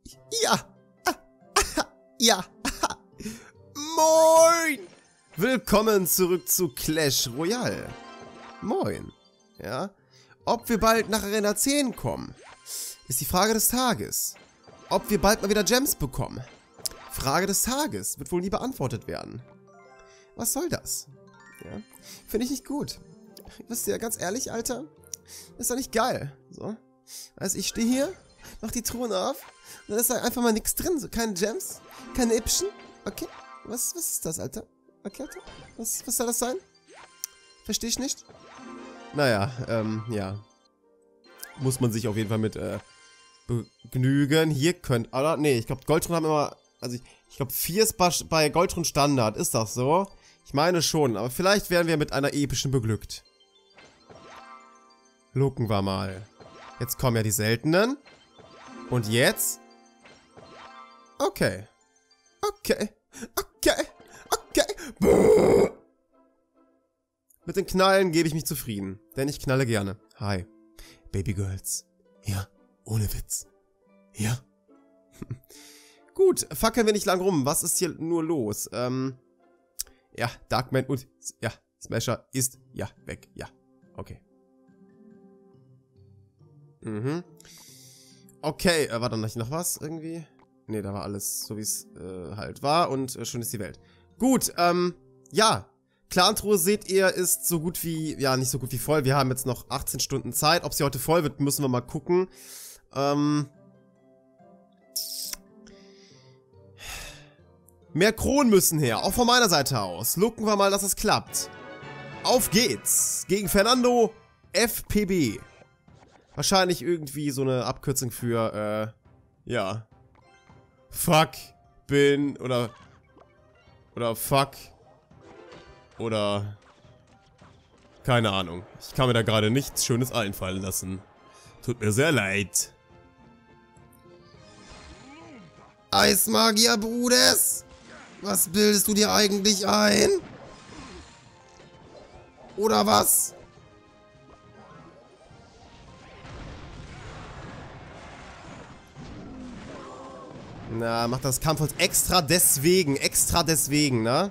Ja. Ja. Moin. Willkommen zurück zu Clash Royale. Moin. Ja. Ob wir bald nach Arena 10 kommen, ist die Frage des Tages. Ob wir bald mal wieder Gems bekommen. Frage des Tages. Wird wohl nie beantwortet werden. Was soll das? Ja. Finde ich nicht gut. Wisst ihr, ganz ehrlich, Alter? Ist doch nicht geil. So. Also ich stehe hier, mach die Truhen auf, und dann ist da einfach mal nichts drin. So, keine Gems, keine Ipschen. Okay. Was ist das, Alter? Okay, Alter? Was soll das sein? Verstehe ich nicht. Naja, ja. Muss man sich auf jeden Fall mit, begnügen. Hier könnt, oder? Nee, ich glaube, Goldrun haben immer, also ich glaube, 4 ist bei Goldrun Standard. Ist das so? Ich meine schon, aber vielleicht werden wir mit einer epischen beglückt. Gucken wir mal. Jetzt kommen ja die seltenen. Und jetzt? Okay. Okay. Okay. Okay. Brrr. Mit den Knallen gebe ich mich zufrieden. Denn ich knalle gerne. Hi. Babygirls. Ja. Ohne Witz. Ja. Gut. Fackeln wir nicht lang rum. Was ist hier nur los? Ja. Darkman und... Ja. Smasher ist... Ja. Weg. Ja. Okay. Mhm. Okay, war da noch was irgendwie? Ne, da war alles so, wie es halt war und schon ist die Welt. Gut, ja. Clan-Truhe, seht ihr, ist so gut wie, ja, nicht so gut wie voll. Wir haben jetzt noch 18 Stunden Zeit. Ob sie heute voll wird, müssen wir mal gucken. Mehr Kronen müssen her, auch von meiner Seite aus. Gucken wir mal, dass es klappt. Auf geht's gegen Fernando FPB. Wahrscheinlich irgendwie so eine Abkürzung für, ja. Fuck, bin, oder fuck, oder, keine Ahnung. Ich kann mir da gerade nichts Schönes einfallen lassen. Tut mir sehr leid. Eismagier, Bruders! Was bildest du dir eigentlich ein? Oder was? Na, macht das Kampfholz extra deswegen, ne?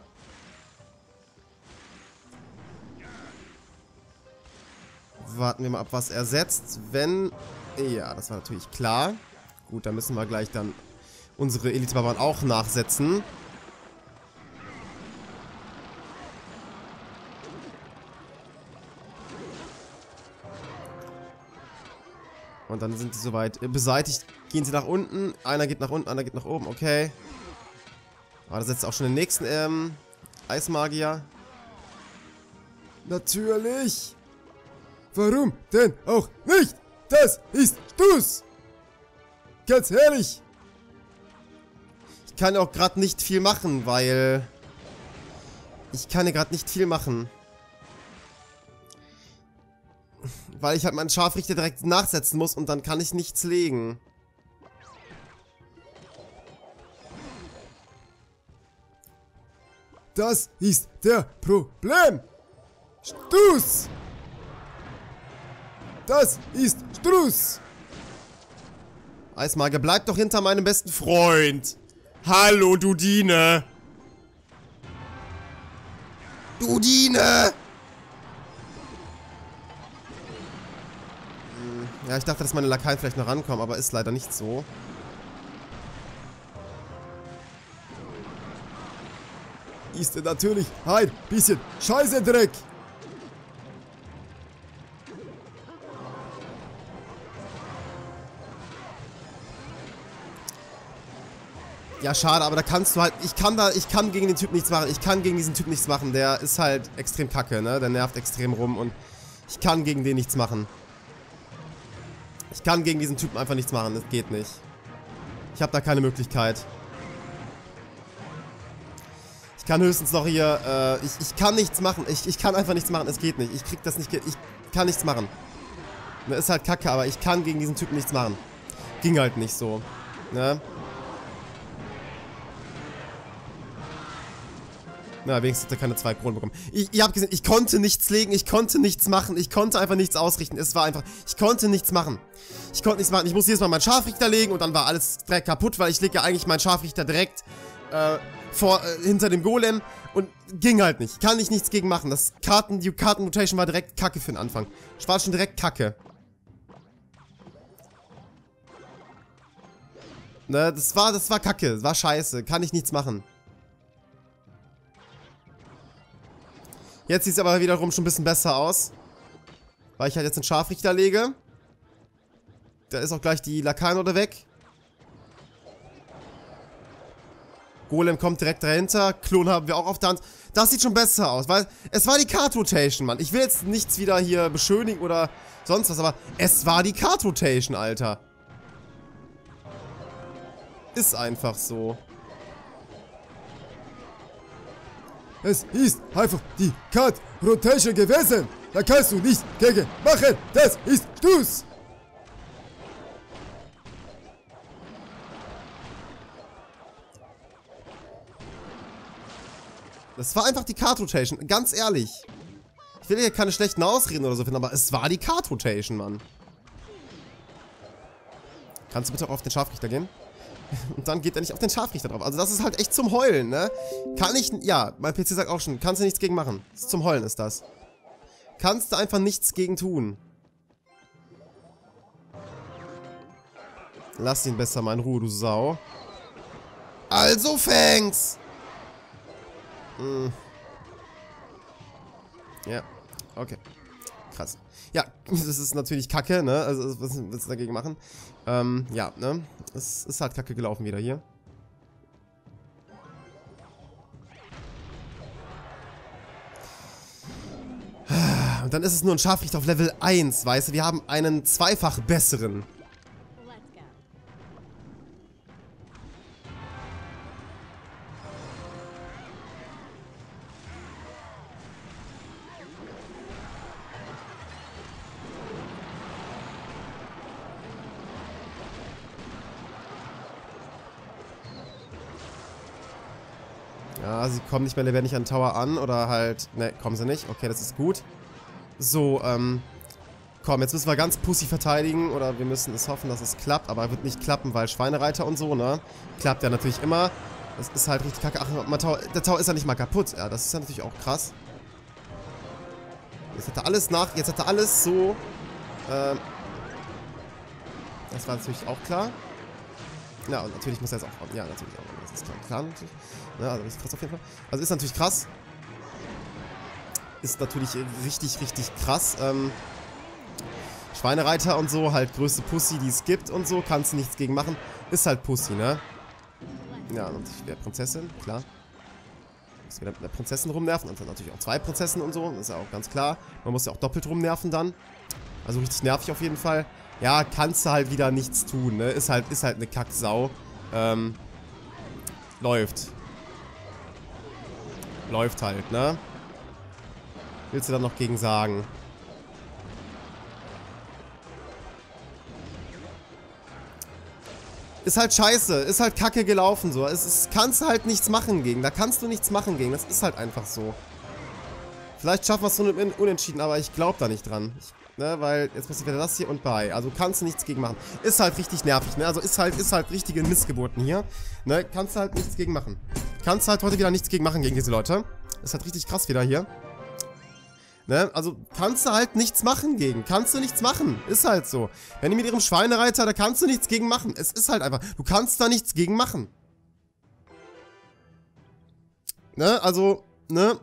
Warten wir mal ab, was er setzt. Wenn... Ja, das war natürlich klar. Gut, dann müssen wir gleich dann unsere Elite-Barbaren auch nachsetzen. Und dann sind sie soweit beseitigt. Gehen sie nach unten. Einer geht nach unten, einer geht nach oben. Okay. Aber da setzt auch schon den nächsten Eismagier. Natürlich. Warum denn auch nicht? Das ist Stuss. Ganz ehrlich. Ich kann auch gerade nicht viel machen, weil... Ich kann ja gerade nicht viel machen. Weil ich halt meinen Scharfrichter direkt nachsetzen muss und dann kann ich nichts legen. Das ist der Problem. Stuss. Das ist Struss. Eismagier, bleib doch hinter meinem besten Freund. Hallo, Dudine. Dudine. Ja, ich dachte, dass meine Lakaien vielleicht noch rankommen, aber ist leider nicht so. Ist natürlich ein bisschen Scheißedreck. Ja, schade, aber da kannst du halt... Ich kann gegen den Typ nichts machen. Ich kann gegen diesen Typ nichts machen. Der ist halt extrem kacke, ne? Der nervt extrem rum und ich kann gegen den nichts machen. Ich kann gegen diesen Typen einfach nichts machen. Das geht nicht. Ich habe da keine Möglichkeit. Ich kann höchstens noch hier... Ich kann nichts machen. Ich kann einfach nichts machen. Es geht nicht. Ich krieg das nicht... Ich kann nichts machen. Ne, ist halt kacke, aber ich kann gegen diesen Typen nichts machen. Ging halt nicht so. Ne? Na, wenigstens hat er keine 2 Kronen bekommen. Ihr habt gesehen, ich konnte nichts legen, ich konnte nichts machen, ich konnte einfach nichts ausrichten. Es war einfach, ich konnte nichts machen. Ich konnte nichts machen. Ich musste jedes Mal meinen Scharfrichter legen und dann war alles direkt kaputt, weil ich lege ja eigentlich meinen Scharfrichter direkt hinter dem Golem und ging halt nicht. Kann ich nichts gegen machen. Die Karten-Mutation war direkt kacke für den Anfang. Ich war schon direkt kacke. Ne, das war kacke. Das war scheiße. Kann ich nichts machen. Jetzt sieht es aber wiederum schon ein bisschen besser aus. Weil ich halt jetzt einen Scharfrichter lege. Da ist auch gleich die Lakaien weg. Golem kommt direkt dahinter. Klon haben wir auch auf der Hand. Das sieht schon besser aus, weil es war die Card-Rotation, Mann. Ich will jetzt nichts wieder hier beschönigen oder sonst was, aber es war die Card-Rotation, Alter. Ist einfach so. Es ist einfach die Card-Rotation gewesen. Da kannst du nichts gegen machen. Das ist Stuss. Das war einfach die Card-Rotation, ganz ehrlich. Ich will hier keine schlechten Ausreden oder so finden, aber es war die Card-Rotation, Mann. Kannst du bitte auch auf den Scharfrichter gehen? Und dann geht er nicht auf den Scharfrichter drauf. Also das ist halt echt zum Heulen, ne? Kann ich... Ja, mein PC sagt auch schon, kannst du nichts gegen machen. Zum Heulen ist das. Kannst du einfach nichts gegen tun. Lass ihn besser mal in Ruhe, du Sau. Also fäng's! Ja, okay. Krass. Ja, das ist natürlich kacke, ne? Also, was willst du dagegen machen? Ja, ne? Es ist halt kacke gelaufen wieder hier. Und dann ist es nur ein Scharfrichter auf Level 1, weißt du? Wir haben einen zweifach besseren. Ja, sie kommen nicht mehr lebendig an Tower an oder halt... Ne, kommen sie nicht. Okay, das ist gut. So, komm, jetzt müssen wir ganz pussy verteidigen oder wir müssen es hoffen, dass es klappt, aber wird nicht klappen, weil Schweinereiter und so, ne? Klappt ja natürlich immer. Das ist halt richtig kacke. Ach, der Tower ist ja nicht mal kaputt. Ja, das ist ja natürlich auch krass. Jetzt hat er alles jetzt hat er alles so, das war natürlich auch klar. Ja, und natürlich muss er jetzt auch... Ja, natürlich auch. Das ist klar natürlich. Ja, also das ist krass auf jeden Fall. Also ist natürlich krass. Ist natürlich richtig, richtig krass. Schweinereiter und so, halt größte Pussy, die es gibt und so. Kannst du nichts gegen machen. Ist halt Pussy, ne? Ja, natürlich wieder Prinzessin, klar. Muss wieder mit der Prinzessin rumnerven. Und dann natürlich auch 2 Prinzessinnen und so. Das ist ja auch ganz klar. Man muss ja auch doppelt rumnerven dann. Also richtig nervig auf jeden Fall. Ja, kannst du halt wieder nichts tun, ne? Ist halt eine Kacksau. Läuft. Läuft halt, ne? Willst du da noch gegen sagen? Ist halt scheiße. Ist halt kacke gelaufen, so. Kannst du halt nichts machen gegen. Da kannst du nichts machen gegen. Das ist halt einfach so. Vielleicht schaffen wir es so unentschieden, aber ich glaube da nicht dran. Ne, weil jetzt passiert wieder das hier und bei. Also kannst du nichts gegen machen. Ist halt richtig nervig, ne? Also ist halt richtige Missgeburten hier. Ne, kannst du halt nichts gegen machen. Kannst halt heute wieder nichts gegen machen gegen diese Leute. Ist halt richtig krass wieder hier. Ne, also kannst du halt nichts machen gegen. Kannst du nichts machen. Ist halt so. Wenn die mit ihrem Schweinereiter, da kannst du nichts gegen machen. Es ist halt einfach. Du kannst da nichts gegen machen. Ne, also, ne?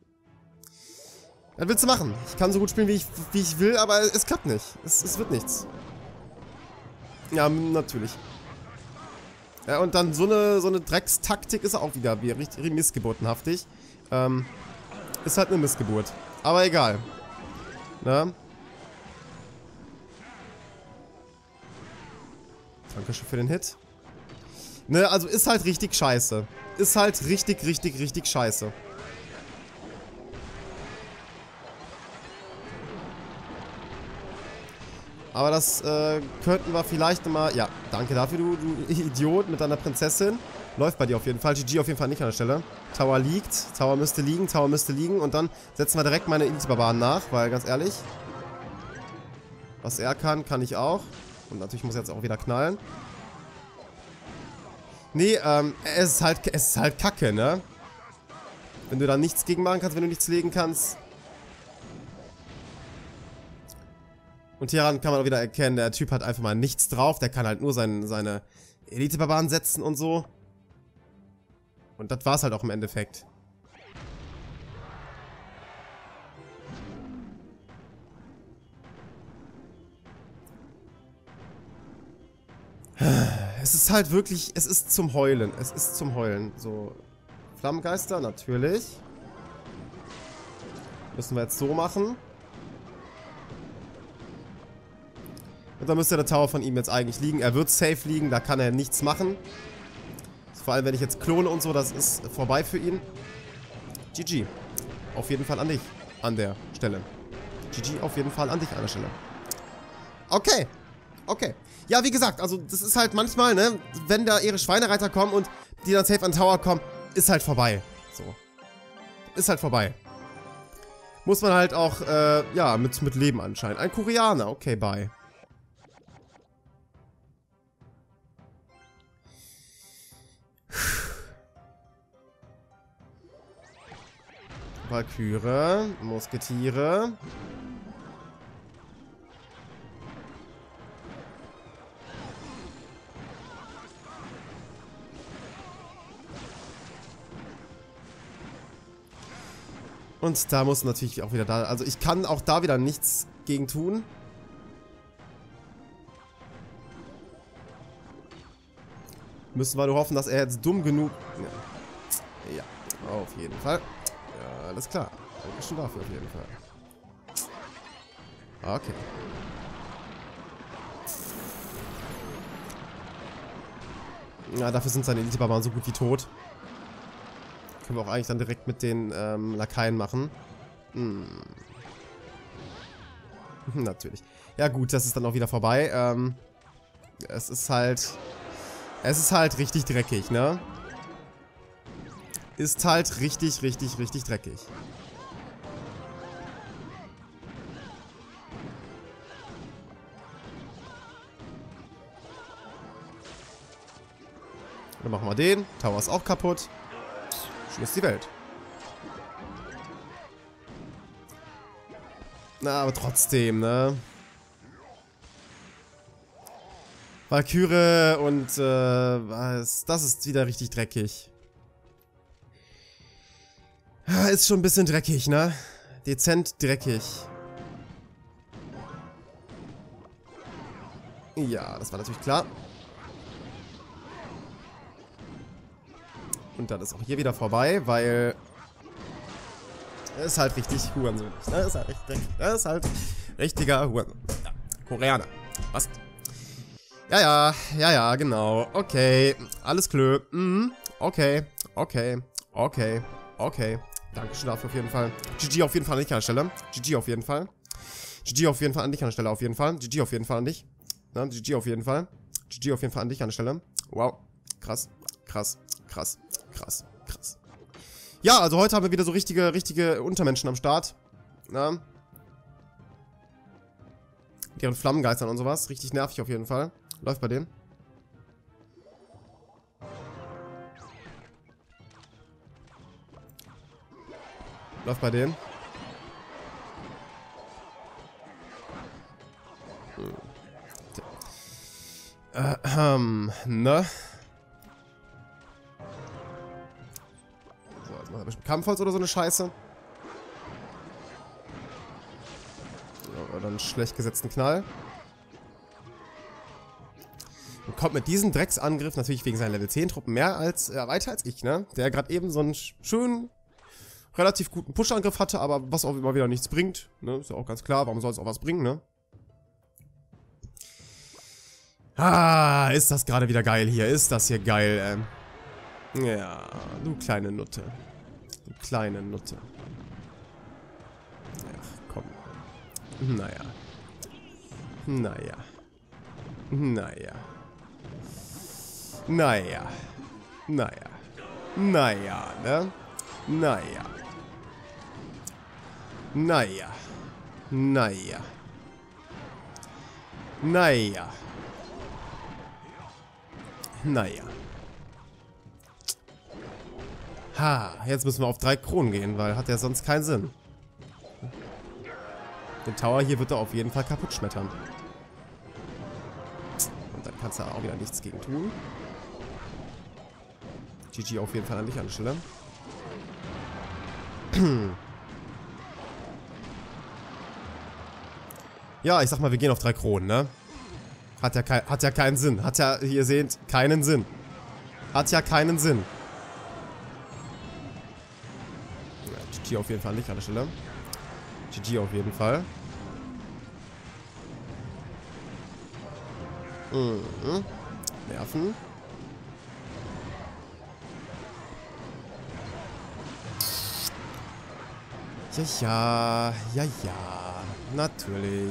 Was willst du machen? Ich kann so gut spielen, wie ich will, aber es klappt nicht. Es wird nichts. Ja, natürlich. Ja, und dann so eine Dreckstaktik ist auch wieder richtig missgeburtenhaftig. Ist halt eine Missgeburt. Aber egal. Na? Dankeschön für den Hit. Ne, also ist halt richtig scheiße. Ist halt richtig, richtig, richtig scheiße. Aber das könnten wir vielleicht nochmal... Ja, danke dafür, du Idiot mit deiner Prinzessin. Läuft bei dir auf jeden Fall. GG auf jeden Fall nicht an der Stelle. Tower liegt. Tower müsste liegen. Tower müsste liegen. Und dann setzen wir direkt meine Elite-Barbaren nach. Weil, ganz ehrlich... Was er kann, kann ich auch. Und natürlich muss er jetzt auch wieder knallen. Nee, es ist halt kacke, ne? Wenn du da nichts gegen machen kannst, wenn du nichts legen kannst. Und hieran kann man auch wieder erkennen, der Typ hat einfach mal nichts drauf. Der kann halt nur seine Elite-Barbaren setzen und so. Und das war's halt auch im Endeffekt. Es ist halt wirklich, es ist zum Heulen. Es ist zum Heulen. So, Flammengeister, natürlich. Müssen wir jetzt so machen. Und dann müsste der Tower von ihm jetzt eigentlich liegen. Er wird safe liegen, da kann er nichts machen. Vor allem, wenn ich jetzt klone und so, das ist vorbei für ihn. GG. Auf jeden Fall an dich. An der Stelle. GG auf jeden Fall an dich an der Stelle. Okay. Okay. Ja, wie gesagt, also das ist halt manchmal, ne, wenn da ihre Schweinereiter kommen und die dann safe an Tower kommen, ist halt vorbei. So. Ist halt vorbei. Muss man halt auch, ja, mit Leben anscheinend. Ein Koreaner. Okay, bye. Valkyrie, Musketiere. Und da muss natürlich auch wieder da... Also ich kann auch da wieder nichts gegen tun. Müssen wir nur hoffen, dass er jetzt dumm genug... Ja, auf jeden Fall. Ja, alles klar. Dankeschön dafür auf jeden Fall. Okay. Ja, dafür sind seine Elite-Barbaren so gut wie tot. Können wir auch eigentlich dann direkt mit den Lakaien machen. Hm. Natürlich. Ja gut, das ist dann auch wieder vorbei. Es ist halt richtig dreckig, ne? Ist halt richtig dreckig. Dann machen wir den. Tower ist auch kaputt. Schön ist die Welt. Na, aber trotzdem, ne? Valkyrie und, das ist wieder richtig dreckig. Ist schon ein bisschen dreckig, ne? Dezent dreckig. Ja, das war natürlich klar. Und dann ist auch hier wieder vorbei, weil... ist halt richtig Hurensohn. Das ist halt richtig dreckig. Das ist halt richtiger Hurensohn. Ja, Koreaner. Was? Ja, genau. Okay. Alles klar. Okay. Dankeschön dafür auf jeden Fall. GG auf jeden Fall an dich an der Stelle. GG auf jeden Fall. GG auf jeden Fall an dich an der Stelle auf jeden Fall. GG auf jeden Fall an dich. Na, GG auf jeden Fall. GG auf jeden Fall an dich an der Stelle. Wow. Krass. Ja, also heute haben wir wieder so richtige Untermenschen am Start. Na? Deren Flammengeistern und sowas. Richtig nervig auf jeden Fall. Läuft bei denen. Läuft bei denen. Ne? So, jetzt macht er bestimmt Kampfholz oder so eine Scheiße. Oder einen schlecht gesetzten Knall. Und kommt mit diesem Drecksangriff natürlich wegen seinen Level 10 Truppen mehr als, weiter als ich, ne? Der gerade eben so einen schönen, relativ guten Push-Angriff hatte, aber was auch immer wieder nichts bringt, ne? Ist ja auch ganz klar, warum soll es auch was bringen, ne? Ah, ist das gerade wieder geil hier. Ist das hier geil, Ja, du kleine Nutte. Du kleine Nutte. Ach, komm. Naja. Naja. Naja. Naja. Naja. Naja, ne? Naja. Naja. Naja. Naja. Naja. Ha, jetzt müssen wir auf 3 Kronen gehen, weil hat ja sonst keinen Sinn. Den Tower hier wird er auf jeden Fall kaputt schmettern. Und dann kannst du auch wieder nichts gegen tun. GG auf jeden Fall an dich an der Stelle. Ja, ich sag mal, wir gehen auf 3 Kronen, ne? Hat ja keinen Sinn. Hat ja, wie ihr seht, keinen Sinn. Hat ja keinen Sinn. Ja, GG auf jeden Fall nicht an der Stelle. GG auf jeden Fall. Mhm. Nerven. Ja, ja, ja, natürlich.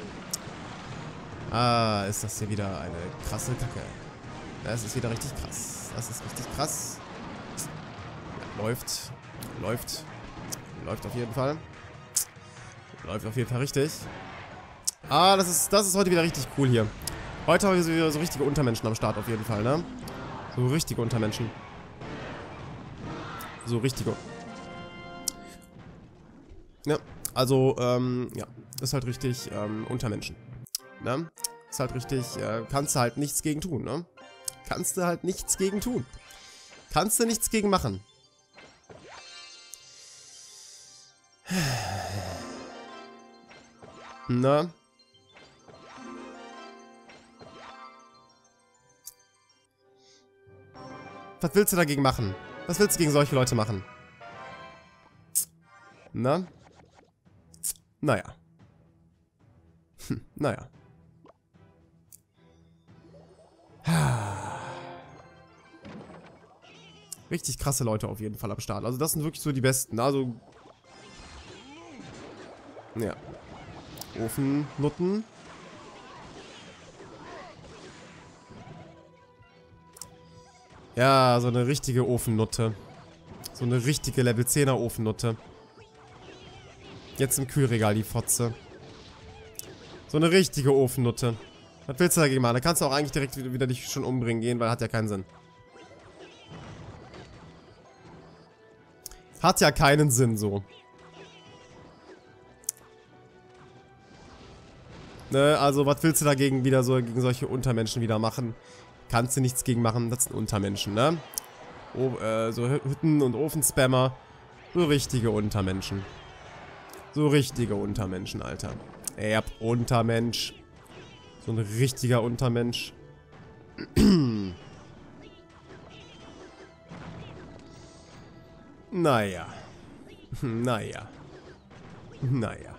Ah, ist das hier wieder eine krasse Kacke. Das ist wieder richtig krass. Das ist richtig krass. Ja, läuft. Läuft. Läuft auf jeden Fall. Läuft auf jeden Fall richtig. Ah, das ist heute wieder richtig cool hier. Heute haben wir wieder so richtige Untermenschen am Start auf jeden Fall, ne? So richtige Untermenschen. So richtige. Ja, also, ja, ist halt richtig Untermenschen. Ne? Ist halt richtig, kannst du halt nichts gegen tun, ne? Kannst du halt nichts gegen tun. Kannst du nichts gegen machen. Na? Was willst du dagegen machen? Was willst du gegen solche Leute machen? Na? Naja. Naja. Richtig krasse Leute auf jeden Fall am Start. Also das sind wirklich so die Besten. Also... Ja. Ofennutten. Ja, so eine richtige Ofennutte. So eine richtige Level 10er Ofennutte. Jetzt im Kühlregal die Fotze. So eine richtige Ofennutte. Was willst du dagegen machen? Da kannst du auch eigentlich direkt wieder dich schon umbringen gehen, weil hat ja keinen Sinn. Hat ja keinen Sinn so. Ne, also was willst du dagegen wieder so gegen solche Untermenschen wieder machen? Kannst du nichts gegen machen, das sind Untermenschen, ne? So Hütten- und Ofenspammer. So richtige Untermenschen. So richtige Untermenschen, Alter. Untermensch. So ein richtiger Untermensch. Naja. Naja. Naja.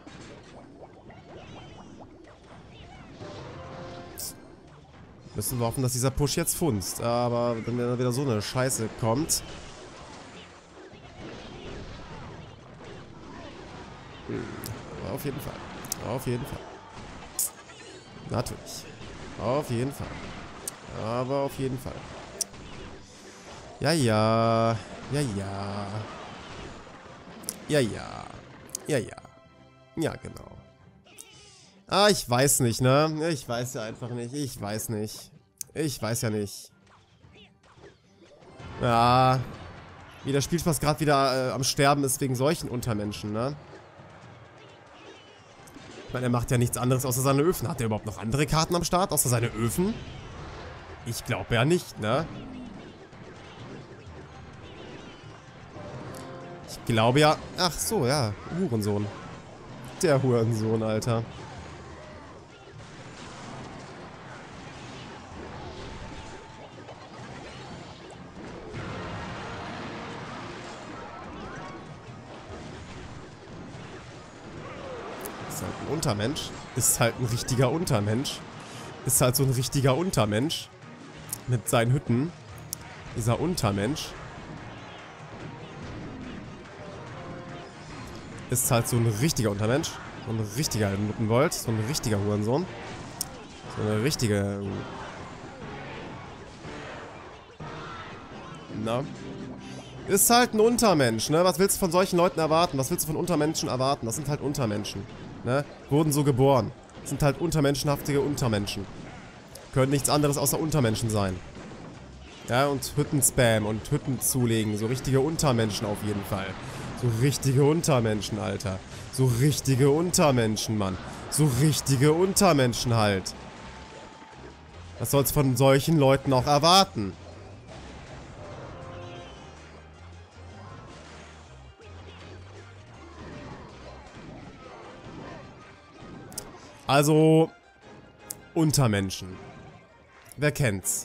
Müssen wir hoffen, dass dieser Push jetzt funzt. Aber wenn da wieder so eine Scheiße kommt. Aber auf jeden Fall. Auf jeden Fall. Natürlich. Auf jeden Fall. Aber auf jeden Fall. Ja, ja. Ja, ja. Ja, ja. Ja, ja. Ja, genau. Ah, ich weiß nicht, ne? Ich weiß ja einfach nicht. Ich weiß nicht. Ich weiß ja nicht. Ja. Wie der Spielspaß gerade wieder am Sterben ist wegen solchen Untermenschen, ne? Ich meine, er macht ja nichts anderes außer seine Öfen. Hat er überhaupt noch andere Karten am Start, außer seine Öfen? Ich glaube ja nicht, ne? Ich glaube ja... Ach so, ja. Hurensohn. Der Hurensohn, Alter. Ist halt ein Untermensch. Ist halt ein richtiger Untermensch. Ist halt so ein richtiger Untermensch. Mit seinen Hütten. Dieser Untermensch. Ist halt so ein richtiger Untermensch. So ein richtiger Nuttenbold. So ein richtiger Hurensohn. So eine richtige... Na? Ist halt ein Untermensch, ne? Was willst du von solchen Leuten erwarten? Was willst du von Untermenschen erwarten? Das sind halt Untermenschen, ne? Wurden so geboren. Das sind halt untermenschenhaftige Untermenschen. Können nichts anderes außer Untermenschen sein. Ja, und Hütten-Spam und Hütten zulegen. So richtige Untermenschen auf jeden Fall. So richtige Untermenschen, Alter. So richtige Untermenschen, Mann. So richtige Untermenschen halt. Was soll's von solchen Leuten auch erwarten? Also, Untermenschen. Wer kennt's?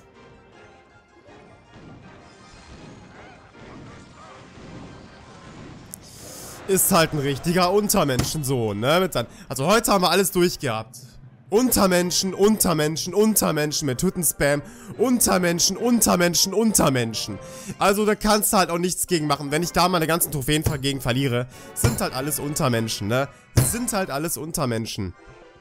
Ist halt ein richtiger Untermenschensohn, ne? Also heute haben wir alles durchgehabt. Untermenschen, Untermenschen, Untermenschen mit Hütten-Spam. Untermenschen, Untermenschen, Untermenschen. Also da kannst du halt auch nichts gegen machen. Wenn ich da meine ganzen Trophäen gegen verliere, sind halt alles Untermenschen, ne? Sind halt alles Untermenschen.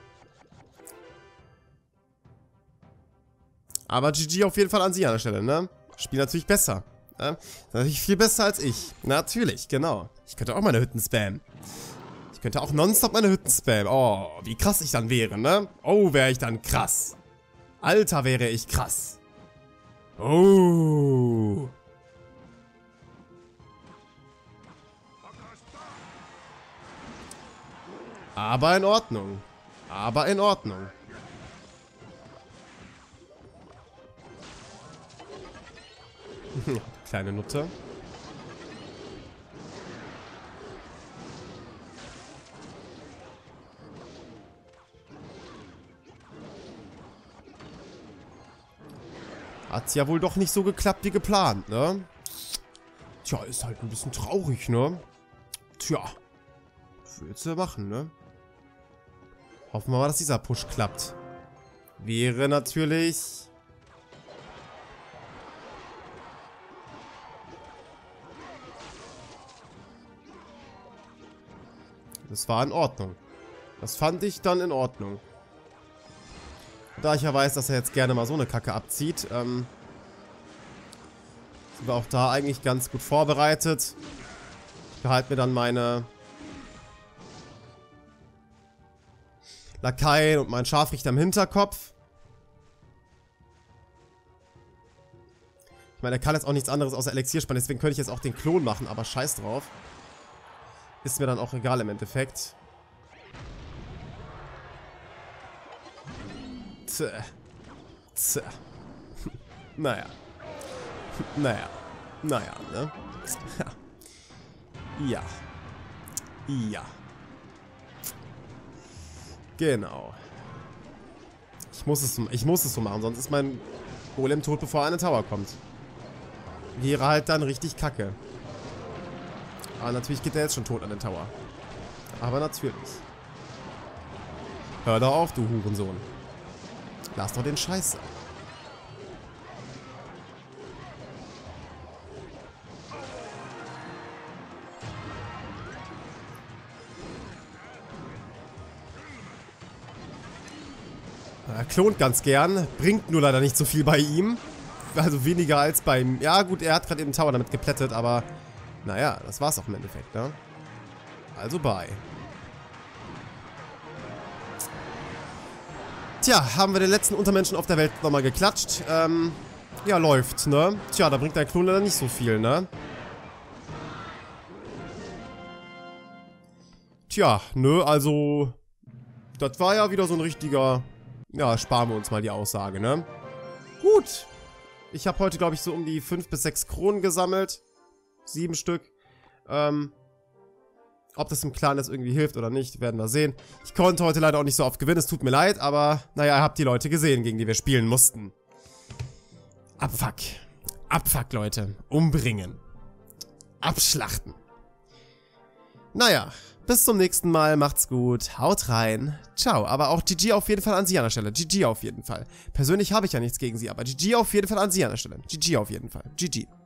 Aber GG auf jeden Fall an sie an der Stelle, ne? Spiel natürlich besser. Ne? Natürlich viel besser als ich. Natürlich, genau. Ich könnte auch meine Hütten spammen. Ich könnte auch nonstop meine Hütten spammen. Oh, wie krass ich dann wäre, ne? Oh, wäre ich dann krass. Alter, wäre ich krass. Oh. Aber in Ordnung. Aber in Ordnung. Kleine Nutte. Hat's ja wohl doch nicht so geklappt wie geplant, ne? Tja, ist halt ein bisschen traurig, ne? Tja. Was willst du machen, ne? Hoffen wir mal, dass dieser Push klappt. Wäre natürlich... Das war in Ordnung. Das fand ich dann in Ordnung. Da ich ja weiß, dass er jetzt gerne mal so eine Kacke abzieht, sind wir auch da eigentlich ganz gut vorbereitet. Ich behalte mir dann meine Lakaien und meinen Scharfrichter im Hinterkopf. Ich meine, er kann jetzt auch nichts anderes außer Elixier spannen, deswegen könnte ich jetzt auch den Klon machen, aber scheiß drauf. Ist mir dann auch egal im Endeffekt. Tja. Tja. Naja. Naja. Naja, ne? Ja. Ja. Genau. Ich muss es so machen, sonst ist mein Golem tot, bevor er an den Tower kommt. Wäre halt dann richtig kacke. Aber natürlich geht er jetzt schon tot an den Tower. Aber natürlich. Hör doch auf, du Hurensohn. Lass doch den Scheiß. Er klont ganz gern. Bringt nur leider nicht so viel bei ihm. Also weniger als beim... Ja gut, er hat gerade den Tower damit geplättet, aber... Naja, das war's auch im Endeffekt, ne? Also bye. Tja, haben wir den letzten Untermenschen auf der Welt nochmal geklatscht. Ja, läuft, ne? Tja, da bringt der Klon leider nicht so viel, ne? Tja, ne, also... Das war ja wieder so ein richtiger... Ja, sparen wir uns mal die Aussage, ne? Gut. Ich habe heute, glaube ich, so um die 5 bis 6 Kronen gesammelt. 7 Stück. Ob das im Clan jetzt irgendwie hilft oder nicht, werden wir sehen. Ich konnte heute leider auch nicht so oft gewinnen, es tut mir leid, aber naja, ihr habt die Leute gesehen, gegen die wir spielen mussten. Abfuck. Abfuck, Leute. Umbringen. Abschlachten. Naja, bis zum nächsten Mal, macht's gut, haut rein, ciao. Aber auch GG auf jeden Fall an sie an der Stelle, GG auf jeden Fall. Persönlich habe ich ja nichts gegen sie, aber GG auf jeden Fall an sie an der Stelle, GG auf jeden Fall, GG.